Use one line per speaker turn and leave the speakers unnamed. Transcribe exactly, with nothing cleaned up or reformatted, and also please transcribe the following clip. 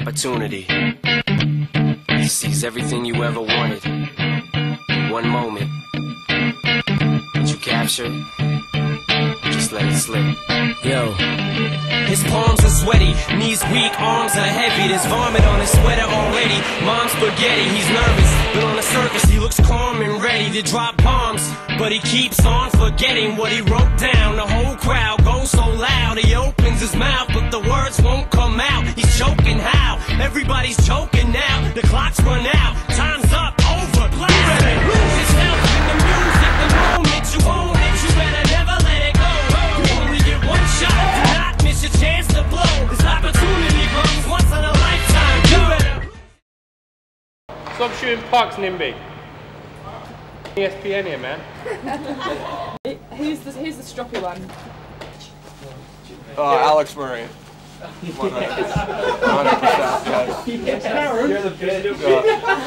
opportunity to seize everything you ever wanted in one moment. Did you capture it? Just let it slip. Yo. His palms are sweaty, knees weak, arms are heavy. There's vomit on his sweater already. Mom's spaghetti, he's nervous, but on the surface he looks calm and ready to drop bombs. But he keeps on forgetting what he wrote down. The whole crowd goes so loud, he opens his mouth, but the words won't come out. He's choking how? Everybody's choking now. The clock's run out, time's up, over. Blast it, lose yourself in the music. The moment you own it, you better never let it go. You only get one shot, do not miss your chance to blow. This opportunity comes once in a lifetime. You better
stop shooting pucks, Nimby. E S P N here, man.
Who's the, who's the stroppy one?
Uh, Alex Murray. one hundred percent, yes.
You're the best.